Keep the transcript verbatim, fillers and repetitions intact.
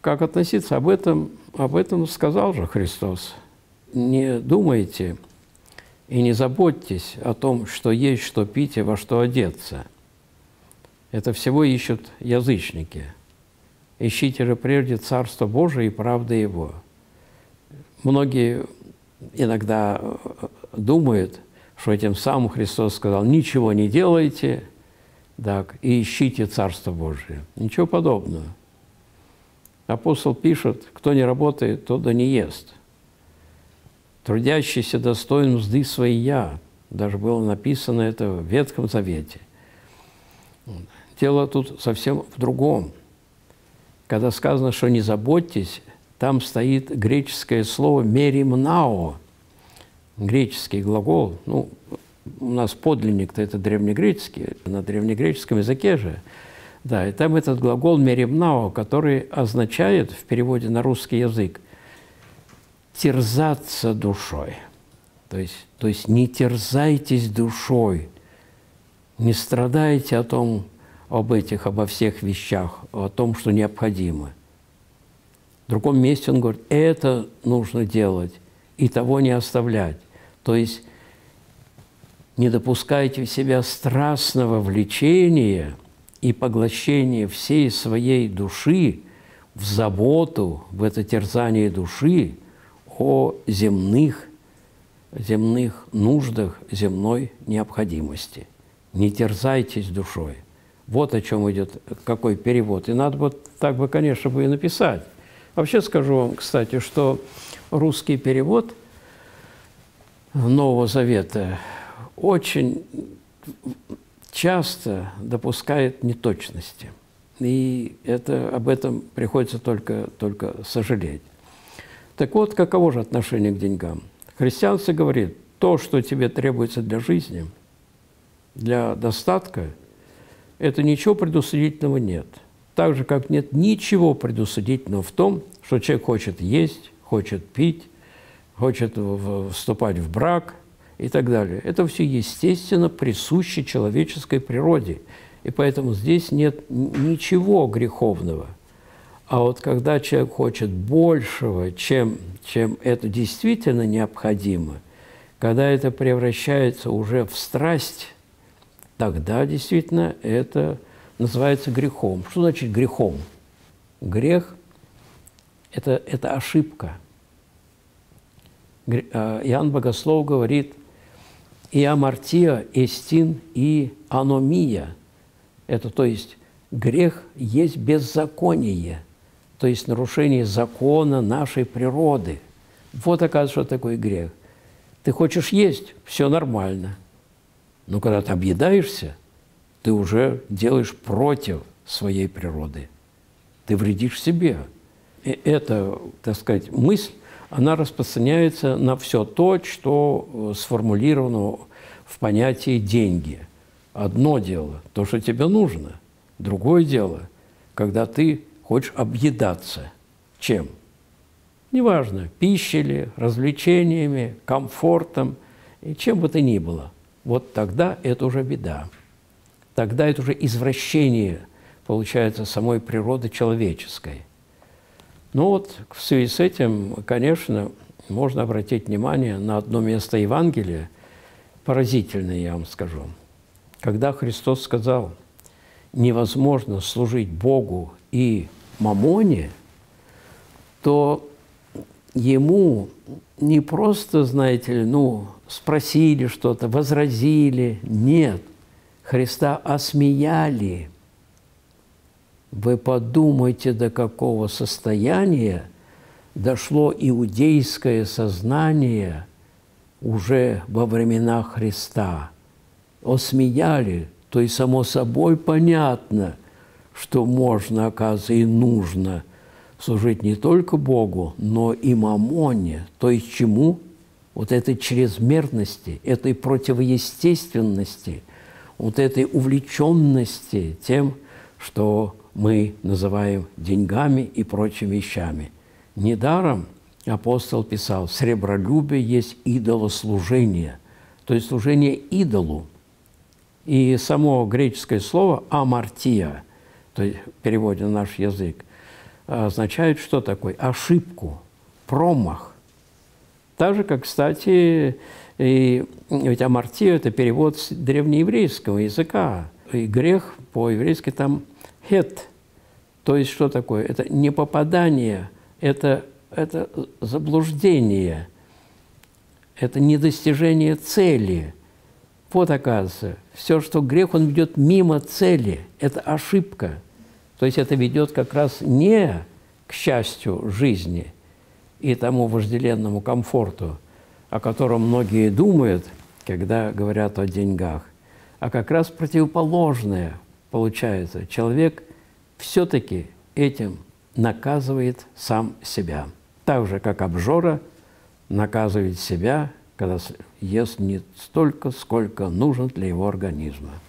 как относиться? Об этом, об этом сказал же Христос. Не думайте и не заботьтесь о том, что есть, что пить и во что одеться. Это всего ищут язычники. Ищите же прежде Царство Божие и правды Его. Многие иногда думают, что этим самым Христос сказал: ничего не делайте, так, и ищите Царство Божие. Ничего подобного. Апостол пишет: кто не работает, тот да не ест. Трудящийся достоин мзды своей я. Даже было написано это в Ветхом Завете. Дело тут совсем в другом. Когда сказано, что не заботьтесь, там стоит греческое слово «меримнао», греческий глагол. Ну, у нас подлинник-то это древнегреческий, на древнегреческом языке же. Да, и там этот глагол «меримнао», который означает в переводе на русский язык «терзаться душой». То есть, то есть не терзайтесь душой, не страдайте о том, об этих, обо всех вещах, о том, что необходимо. В другом месте он говорит: это нужно делать и того не оставлять. То есть не допускайте в себя страстного влечения и поглощения всей своей души в заботу, в это терзание души о земных, земных нуждах, земной необходимости. Не терзайтесь душой. Вот о чем идет, какой перевод. И надо бы так бы, конечно, бы и написать. Вообще скажу вам, кстати, что русский перевод Нового Завета очень часто допускает неточности. И это, об этом приходится только, только сожалеть. Так вот, каково же отношение к деньгам? Христианство говорит: то, что тебе требуется для жизни, для достатка, это ничего предусудительного нет. Так же, как нет ничего предусудительного в том, что человек хочет есть, хочет пить, хочет вступать в брак и так далее. Это все естественно присуще человеческой природе. И поэтому здесь нет ничего греховного. А вот когда человек хочет большего, чем, чем это действительно необходимо, когда это превращается уже в страсть, тогда действительно это называется грехом. Что значит грехом? Грех – это, это ошибка. Иоанн Богослов говорит: «И амартия, эстин, и аномия». Это, то есть, грех есть беззаконие, то есть нарушение закона нашей природы. Вот, оказывается, что такое грех. Ты хочешь есть – все нормально. Но когда ты объедаешься, ты уже делаешь против своей природы. Ты вредишь себе. И эта, так сказать, мысль, она распространяется на все то, что сформулировано в понятии «деньги». Одно дело – то, что тебе нужно. Другое дело – когда ты хочешь объедаться. Чем? Неважно, пищей ли, развлечениями, комфортом, и чем бы то ни было. Вот тогда это уже беда. Тогда это уже извращение, получается, самой природы человеческой. Ну вот в связи с этим, конечно, можно обратить внимание на одно место Евангелия, поразительное, я вам скажу. Когда Христос сказал: невозможно служить Богу и мамоне, то Ему не просто, знаете ли, ну, спросили что-то, возразили. Нет, Христа осмеяли. Вы подумайте, до какого состояния дошло иудейское сознание уже во времена Христа. Осмеяли, то есть само собой понятно, что можно, оказывается, и нужно служить не только Богу, но и мамоне. То есть чему? Вот этой чрезмерности, этой противоестественности, вот этой увлеченности тем, что мы называем деньгами и прочими вещами. Недаром апостол писал: «Сребролюбие есть идолослужение», то есть служение идолу. И само греческое слово «амартия», то есть в переводе на наш язык, означают что такое? Ошибку, промах. Так же, как, кстати, и ведь амартия – это перевод с древнееврейского языка. И грех по-еврейски там хет. То есть что такое? Это не попадание, это, это заблуждение, это недостижение цели. Вот, оказывается, все, что грех, он ведет мимо цели. Это ошибка. То есть это ведет как раз не к счастью жизни и тому вожделенному комфорту, о котором многие думают, когда говорят о деньгах, а как раз противоположное получается. Человек все-таки этим наказывает сам себя. Так же, как обжора наказывает себя, когда ест не столько, сколько нужно для его организма.